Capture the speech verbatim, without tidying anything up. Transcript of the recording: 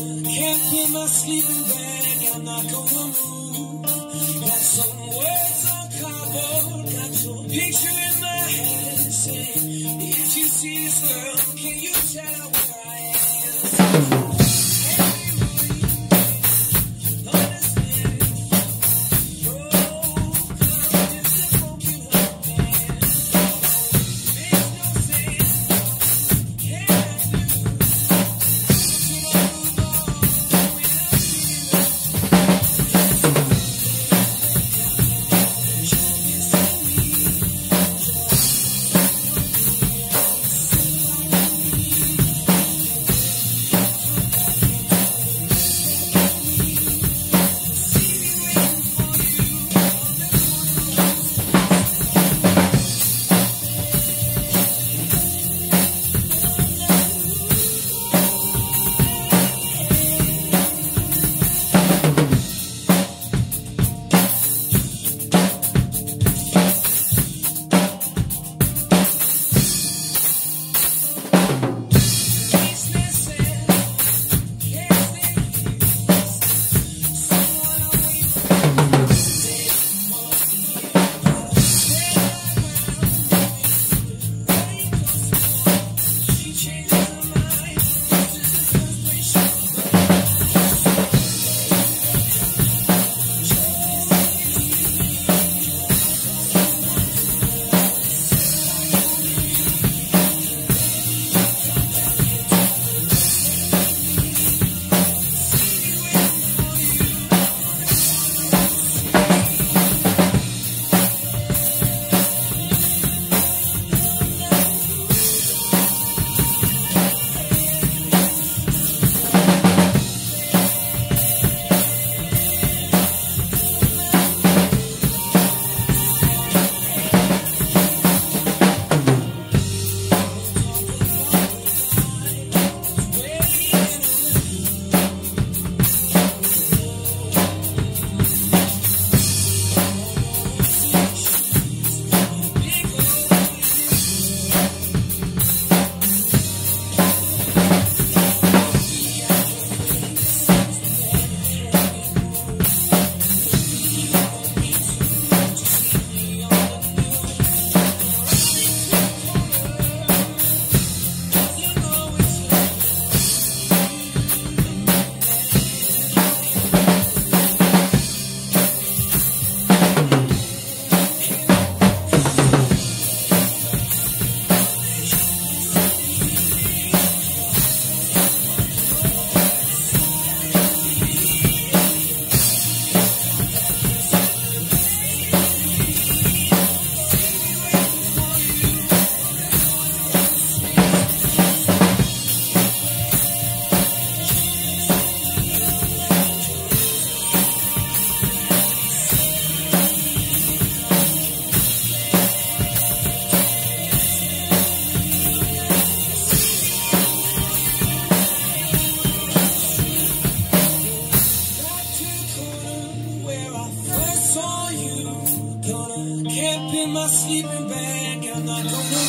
gonna camp in my sleeping bag. I'm not gonna move. Got some words on cardboard. Got your picture in my head saying, if you see this girl, can you tell her where I am? Camp in my sleeping bag, I'm not gonna